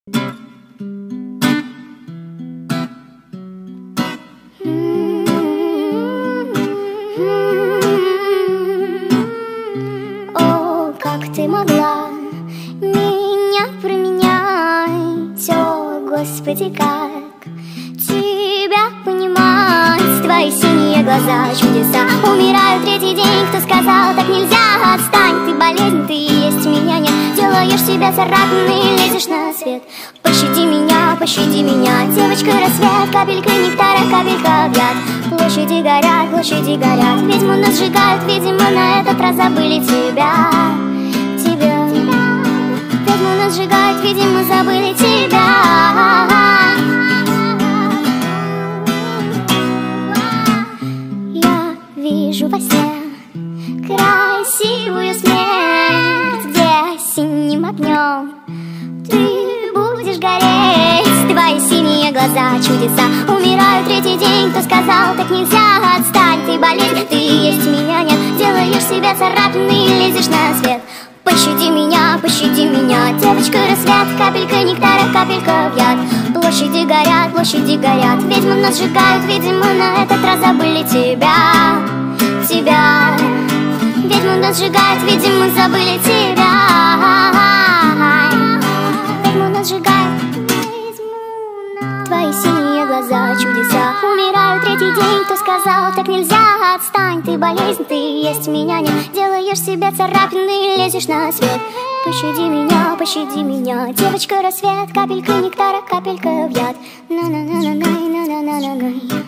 О, как ты могла меня променять? О, Господи, как тебя понимать? Твои синие глаза, чудеса. Умираю третий день, кто сказал, так нельзя? Отстань, ты болезнь, ты есть, меня нет. Делаешь себя царапиной, лезешь на свет. Пощади меня, девочка, рассвет. Капелька нектара, капелька в яд. Площади горят, ведьму нас сжигают. Видимо, на этот раз забыли тебя. Ведьму нас сжигают, видимо, забыли тебя. Я вижу во сне красивую смерть, где синим огнем ты будешь гореть. Твои синие глаза, чудеса. Умираю третий день, кто сказал, так нельзя? Отстань, ты болезнь, ты есть, меня нет. Делаешь себя царапиной, лезешь на свет. Пощади меня, девочка, рассвет. Капелька нектара, капелька в яд. Площади горят, ведьмы нас сжигают. Видимо, на этот раз забыли тебя. Ведьмы нас сжигают, видимо, забыли тебя. Ведьмы нас сжигают. Твои синие глаза, чудеса. Умираю третий день, кто сказал, так нельзя? Отстань, ты болезнь, ты есть, меня нет. Делаешь себя царапиной, лезешь на свет. Пощади меня, девочка, рассвет. Капелька нектара, капелька в яд. На-на-на-на-на-на-на-на-на.